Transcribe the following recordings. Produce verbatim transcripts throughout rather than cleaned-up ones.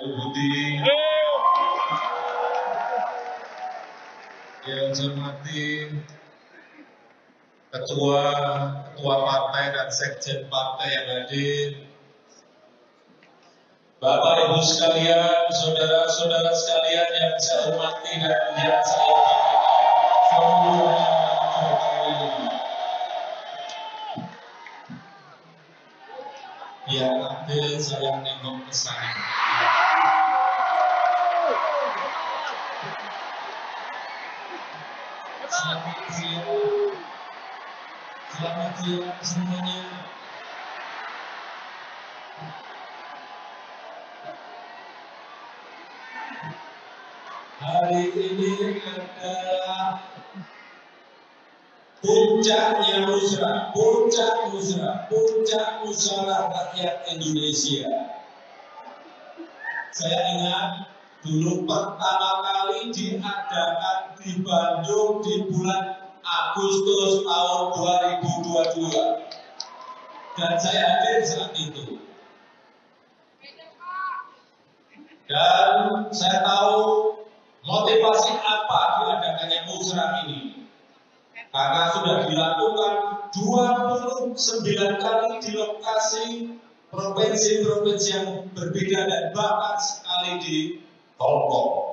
Budi, yang saya hormati ketua ketua partai dan sekjen partai yang hadir, Bapak Ibu sekalian, saudara-saudara sekalian yang saya hormati dan yang saya banggakan, yang hadir saya nengok ke sana. Selamat siang, selamat siang semuanya. Hari ini adalah puncaknya musrah, puncak musrah, puncak musyawarah rakyat Indonesia. Saya ingat dulu pertama kali diadakan di Bandung di bulan Agustus tahun dua ribu dua puluh dua, dan saya hadir saat itu. Dan saya tahu motivasi apa diadakannya musrah ini, karena sudah dilakukan dua puluh sembilan kali di lokasi provinsi-provinsi yang berbeda dan bahkan sekali di Hongkong.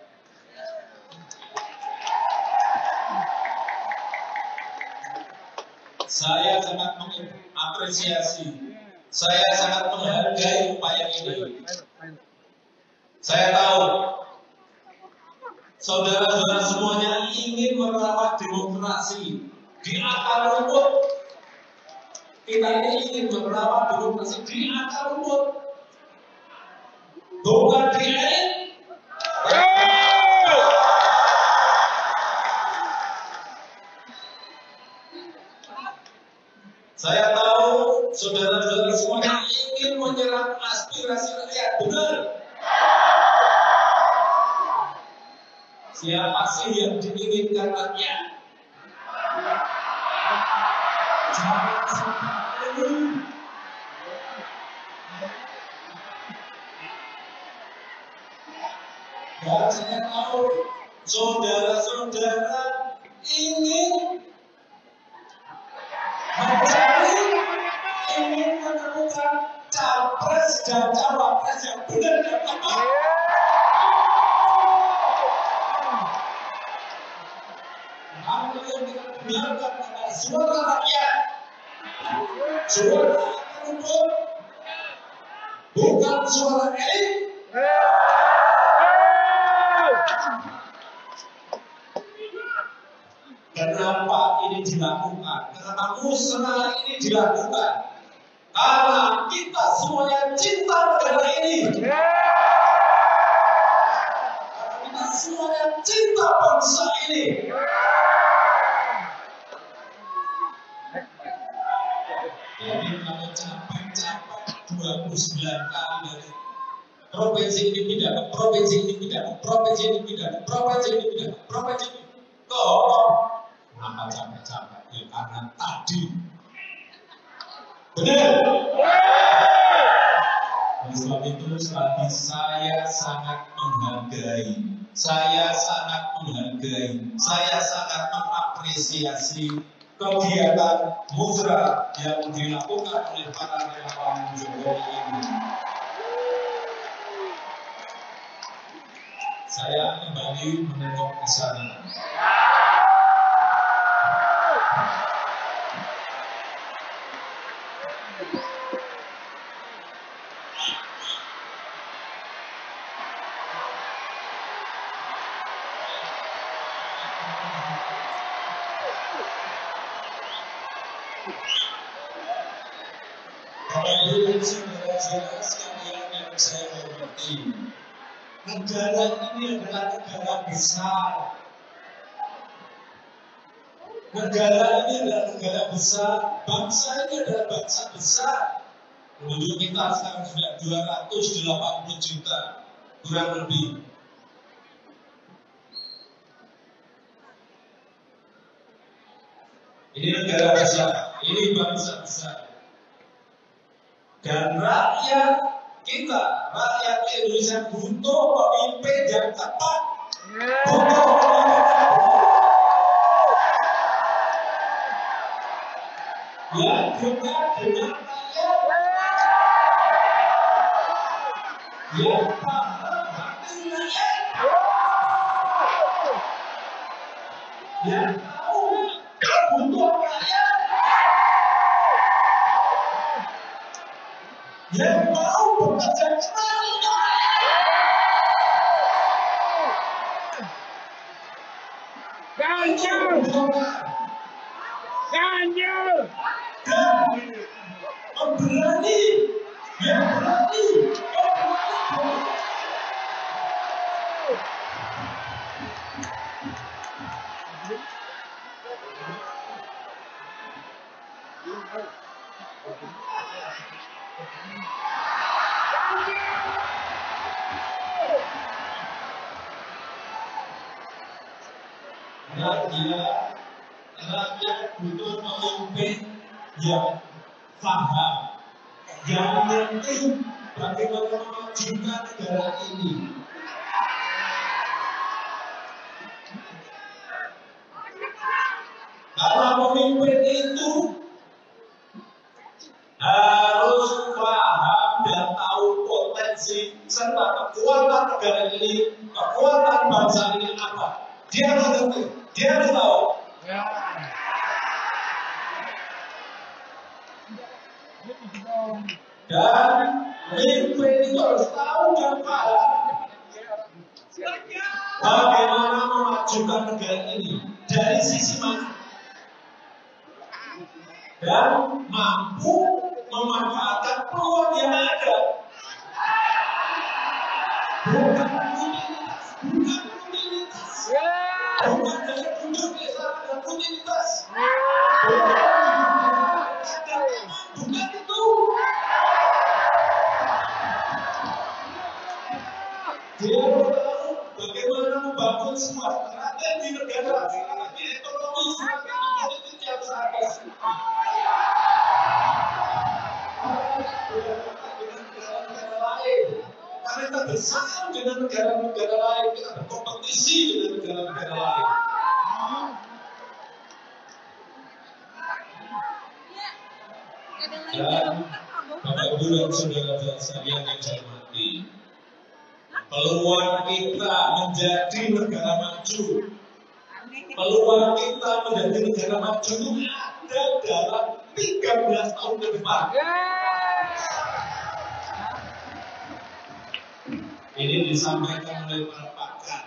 Saya sangat mengapresiasi, saya sangat menghargai upaya ini. Saya tahu saudara-saudara semuanya ingin merawat demokrasi di akar rumput. Kita ini ingin merawat demokrasi di akar rumput, bukan di elit. Saya tahu saudara-saudara semuanya ingin menyerap aspirasi rakyat, benar. Siapa sih yang diinginkan rakyat? Jangan sampai ini. Dan saya tahu saudara-saudara ingin mencari, ingin menemukan capres dan cawapres yang benar dan tepat. Apa yang kita dengarkan adalah suara rakyat, suara rumput, bukan suara elit. Kenapa ini dilakukan? Kenapa musrah ini dilakukan? Karena kita semuanya cinta negara ini. Karena kita semuanya cinta bangsa ini. Jadi kalau capek-capek dua puluh sembilan kali dari provinsi ini pindah ke provinsi ini pindah ke provinsi ini pindah ke provinsi ini pindah ke provinsi ini. Kok kenapa capek-capek? Ya karena tadi. Benar. Oleh sebab itu sekali saya sangat menghargai, saya sangat menghargai, saya sangat mengapresiasi kegiatan musrah yang dilakukan oleh para relawan Jokowi ini. Saya kembali menengok ke sana. Saudara-saudara sekalian yang saya hormati, negara ini adalah negara besar. Negara ini adalah negara besar, bangsa ini adalah bangsa besar. Penduduk kita sekarang sudah dua ratus delapan puluh juta, kurang lebih. Ini negara besar, ini bangsa besar. Dan rakyat kita rakyat Indonesia butuh pemimpin yang tepat, butuh yang dekat dengan rakyat, yang paham hati rakyat, yang tahu kebutuhan rakyat, yang mau bekerja keras untuk rakyat. Ganjil, ganjil, dan memberani, yang berani, yang berani. Rakyat, rakyat butuh pemimpin yang paham, yang ngerti bagaimana memajukan negara ini. Karena pemimpin itu harus paham dan tahu potensi serta kekuatan negara ini, kekuatan bangsa ini apa. Dia harus ngerti, dia harus tahu. Dan pemimpin itu harus tahu dan paham bagaimana memajukan negara ini dari sisi mana, dan mampu memanfaatkan peluang yang ada. Bukan rutinitas, bukan rutinitas, bukan dari duduk di sana dan rutinitas, bukan itu. Dia tahu bagaimana membangun sebuah strategi negara, strategi ekonomi, strategi politik yang strategis. Karena kita bersaing dengan negara-negara lain, kita berkompetisi dengan negara-negara lain. Dan Bapak Ibu dan saudara-saudara sekalian yang saya hormati, peluang kita menjadi negara maju, peluang kita menjadi negara maju itu ada dalam tiga belas tahun ke depan. Ini disampaikan oleh para pakar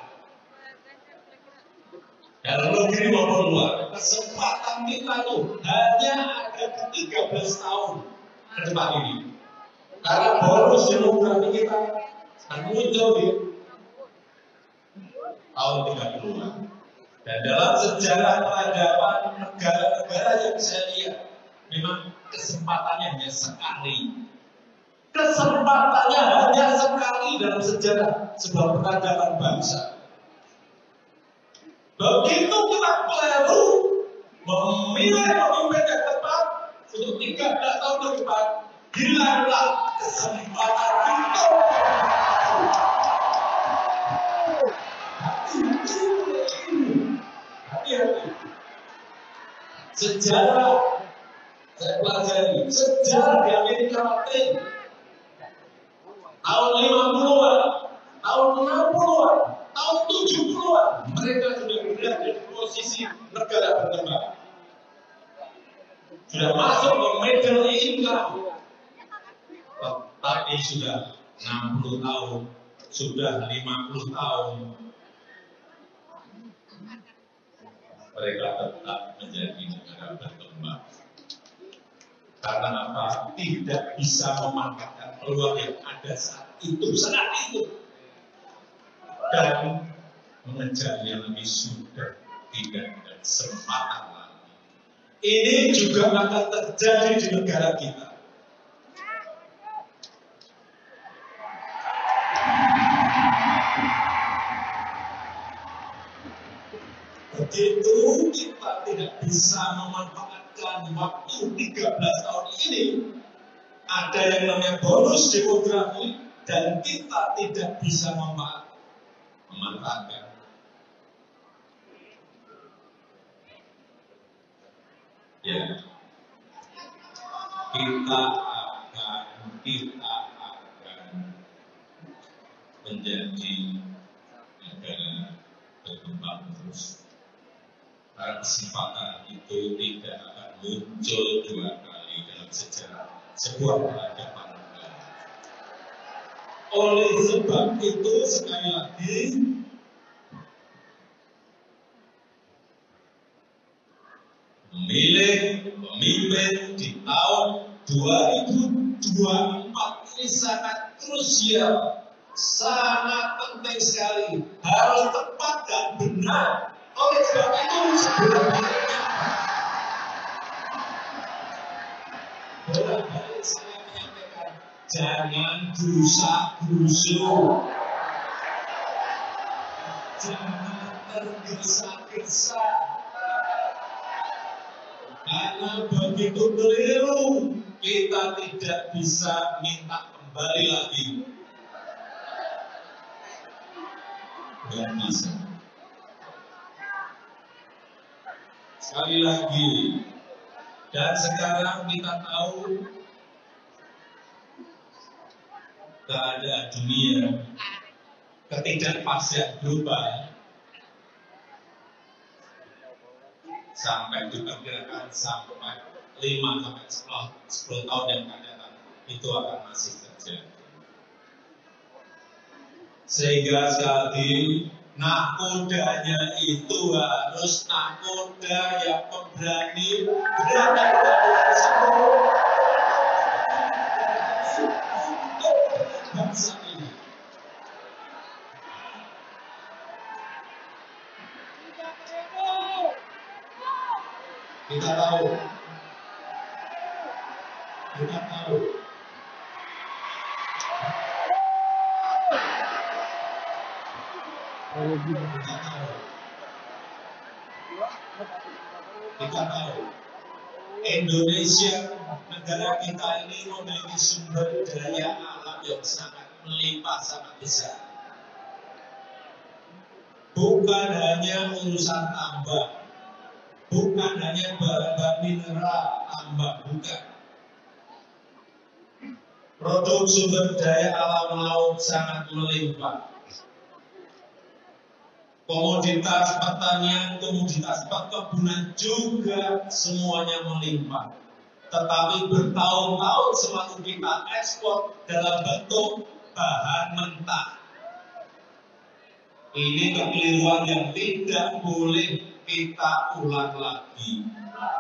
dalam negeri maupun luar. Kesempatan kita itu hanya ada tiga belas tahun ke depan ini. Karena bonus demografi kita akan muncul di tahun tiga puluh-an. Dan dalam sejarah peradaban negara-negara yang saya lihat, memang kesempatannya hanya sekali. Kesempatannya hanya sekali dalam sejarah sebuah peradaban bangsa. Begitu kita keliru memilih pemimpin yang tepat untuk tiga belas tahun ke depan, hilanglah kesempatan itu. Hati-hati. Sejarah saya pelajari, sejarah di Amerika Latin tahun lima puluhan, tahun enam puluhan, tahun tujuh puluhan, mereka sudah berada di posisi negara berkembang. Sudah masuk ke middle income. Tapi sudah enam puluh tahun, sudah lima puluh tahun, mereka tetap menjadi negara berkembang. Karena apa? Tidak bisa memanfaatkan peluang yang ada saat itu, saat itu. Dan mengejarnya lebih sudah tidak ada kesempatan lagi. Ini juga akan terjadi di negara kita. Begitu kita tidak bisa memanfaatkan waktu tiga belas tahun ini, ada yang namanya bonus demografi dan kita tidak bisa memanfaatkan. Ya, kita akan kita akan menjadi negara berkembang terus. Karena kesempatan itu tidak akan muncul dua kali dalam sejarah sebuah peradaban. Oleh sebab itu sekali lagi memilih pemimpin di tahun dua ribu dua puluh empat ini sangat krusial, sangat penting sekali, harus tepat dan benar. Oleh sebab itu sebenarnya bolak-balik saya menyampaikan, jangan gerusak-gerusuk, jangan tergesa-gesa. Karena begitu keliru, kita tidak bisa minta kembali lagi. Tidak bisa. Sekali lagi, dan sekarang kita tahu keadaan dunia, ketidakpastian global, sampai diperkirakan sampai lima sampai sepuluh tahun yang akan datang itu akan masih terjadi. Sehingga sekali nakodanya itu harus nakoda yang pemberani, berani melakukan semua untuk bangsa ini. Kita tahu, kita tahu, kita tahu, kita tahu, Indonesia, negara kita ini memiliki sumber daya alam yang sangat melimpah, sangat besar. Bukan hanya urusan tambang, bukan hanya bahan-bahan mineral, tambang, bukan. Produk sumber daya alam laut sangat melimpah. Komoditas pertanian, komoditas perkebunan juga semuanya melimpah. Tetapi bertahun-tahun selalu kita ekspor dalam bentuk bahan mentah. Ini kekeliruan yang tidak boleh kita ulang lagi.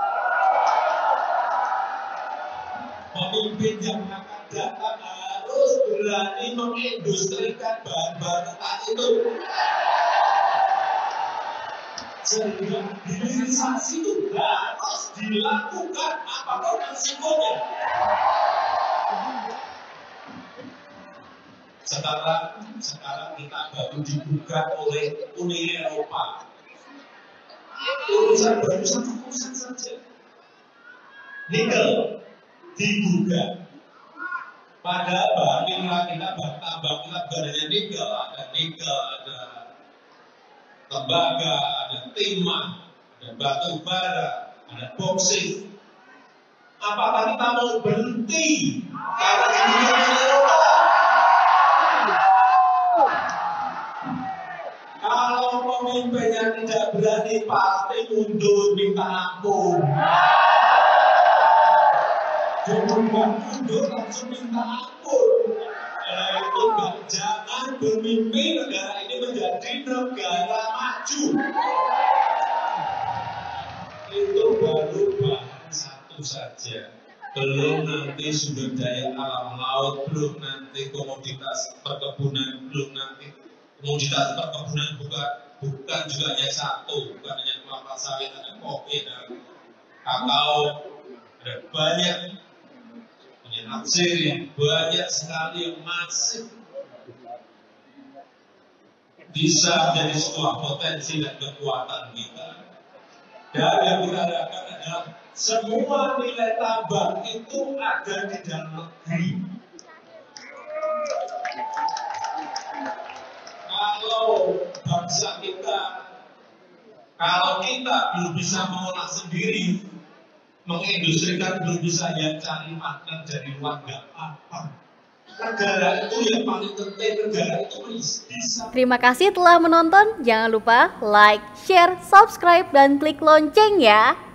Pemimpin yang akan datang harus berani mengindustrikan bahan-bahan mentah itu. Sehingga hilirisasi itu harus dilakukan apapun resikonya. Sekarang, sekarang kita baru dibuka oleh Uni Eropa. Urusan baru satu urusan saja. Nikel digugat. Pada bahan mineral kita, bahan tambang kita bahannya nikel, ada nikel, ada tembaga, ada timah, ada batu bara, ada boksit. Apakah kita mau berhenti karena digugat oleh Eropa? Kalau pemimpinnya tidak berani, pasti mundur minta ampun. Jangan mundur langsung minta ampun. Eh, itu gak, jangan bermimpi negara ini menjadi negara maju. Itu baru bahan satu saja. Belum nanti sumber daya alam laut, belum nanti komoditas perkebunan, belum nanti komoditas perkebunan bukan bukan juga hanya satu, bukan hanya kelapa sawit, ada kopi, ada kakao, ada banyak minyak sirih yang banyak sekali yang masih bisa menjadi sebuah potensi dan kekuatan kita. Dan yang kita harapkan adalah Semua nilai tambah itu ada di dalam negeri. Kalau bangsa kita, kalau kita belum bisa mengolah sendiri, mengindustrikan belum bisa, ya cari makan dari luar nggak apa-apa. Negara itu yang paling penting, negara itu bisa. Terima kasih telah menonton. Jangan lupa like, share, subscribe, dan klik lonceng ya.